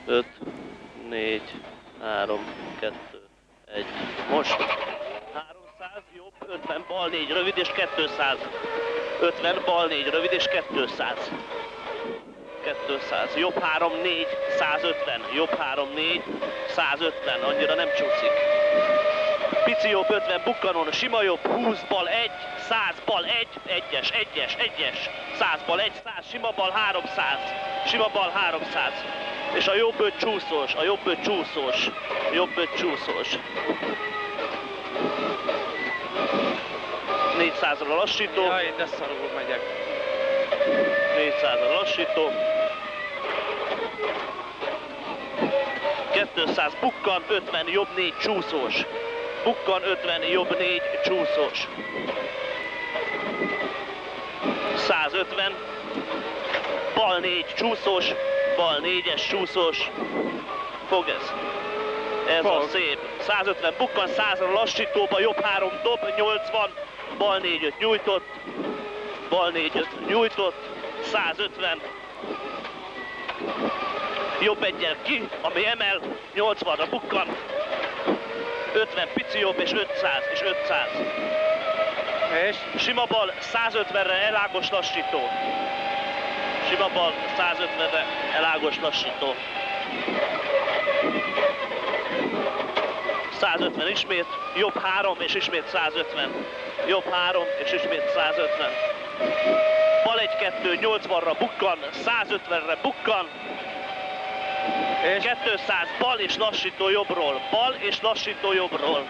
5, 4, 3, 2, 1. Most 300, jobb, 50, bal 4, rövid és 200. 50, bal 4, rövid és 200. 200, jobb 3, 4, 150, jobb 3, 4, 150, annyira nem csúszik. Pici jobb 50, bukkanon, sima jobb, 20, bal 1, 100, bal 1, 1-es, 1-es, 1-es, 100, bal 1, 100, sima bal 300, sima bal 300. És a jobb 5 csúszós, a jobb 5 csúszós, jobb 5 csúszós. 400-ra lassító. Jaj, de szarul megyek. 400-ra lassító. 200 bukkan, 50, jobb 4 csúszós. Bukkan 50, jobb 4 csúszós. 150, bal 4 csúszós, bal 4-es csúszós. Fog ez. Ez a szép. 150 bukkan, 100-ra lassítóba, jobb 3 dob, 80, bal 4-5 nyújtott, bal 4-5 nyújtott, 150. Jobb egyel ki, ami emel, 80-ra bukkan, 50 pici jobb és 500 és 500. És? Sima bal 150-re elágos lassító. Sima bal 150-re elágos lassító. 150 ismét, jobb 3 és ismét 150. Jobb 3 és ismét 150. Bal 1-2, 80-ra bukkan, 150-re bukkan. És? 200 bal és lassító jobbról, bal és lassító jobbról.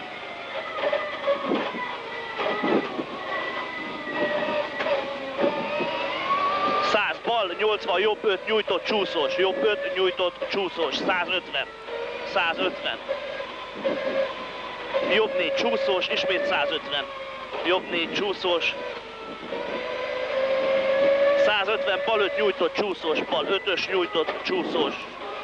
Bal 80, jobb 5 nyújtott csúszós, jobb 5 nyújtott csúszós, 150, 150. Jobb 4 csúszós, ismét 150. Jobb 4 csúszós. 150, bal 5 nyújtott csúszós, bal 5-ös nyújtott csúszós.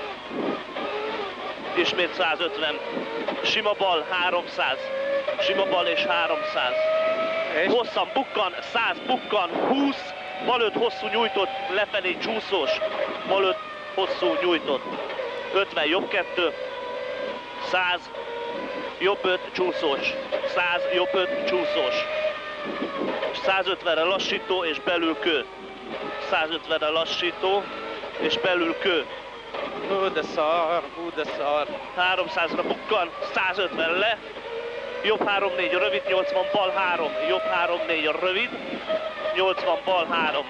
Ismét 150. Sima bal 300. Sima bal és 300. És? Hosszan bukkan, 100 bukkan, 20. Bal 5 hosszú nyújtott, lefelé csúszós. Bal 5 hosszú nyújtott. 50, jobb 2. 100. Jobb 5 csúszós. 100, jobb 5 csúszós. 150-re lassító és belül kő. 150-re lassító és belül kő. Hú de szar, hú de szar. 300-ra bukkan, 150 le. Jobb 3-4 rövid, 80 bal 3. Jobb 3-4 rövid, 80 bal 3.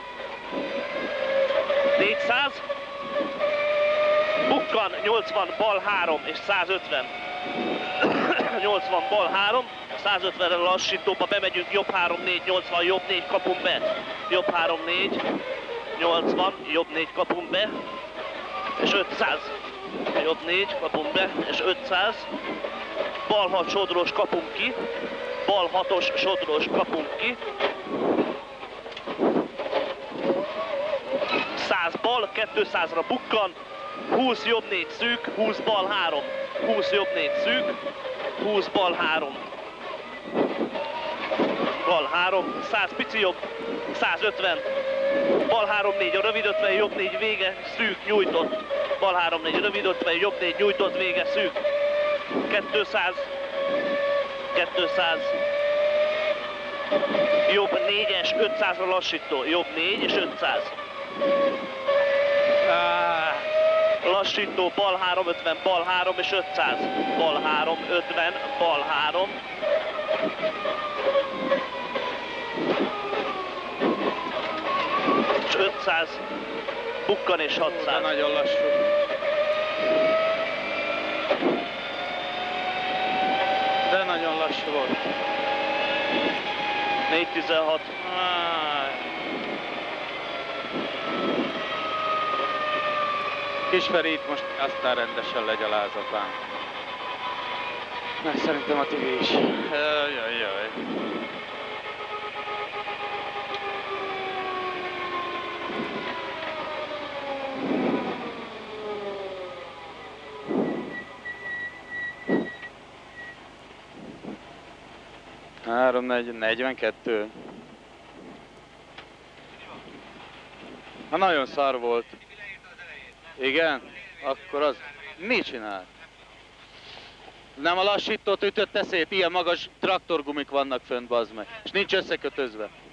400. Bukkan, 80 bal 3 és 150. 80 bal 3. 150-re lassítóba bemegyünk, jobb 3-4, 80, jobb 4 kapunk be. Jobb 3-4, 80, jobb 4 kapunk be. És 500. Jobb 4 kapunk be, és 500. Bal 6 sodros kapunk ki. Bal 6-os sodros kapunk ki. 100 bal, 200-ra bukkan. 20 jobb 4 szűk, 20 bal 3. 20 jobb 4 szűk, 20 bal 3. Bal 3, 100 pici jobb, 150. Bal 3-4 a rövid 50, jobb 4 vége, szűk, nyújtott. Bal 3-4 rövid 50, jobb 4 nyújtott, vége, szűk. 200. 200. Jobb 4-es, 500-ra lassító. Jobb 4 és 500. Lassító, bal 3, 50, bal 3 és 500. Bal 3, 50, bal 3. És 500. Bukkan és 600. De nagyon lassú. De nagyon lassú volt. 416. Kisferi itt most aztán rendesen legyalázatlán. Meg szerintem a Tibi is. Jaj. Három, 42. Na nagyon szar volt. Igen? Akkor az mit csinál? Nem a lassítót ütötte szét, ilyen magas traktorgumik vannak fönt, bazd meg. És nincs összekötözve.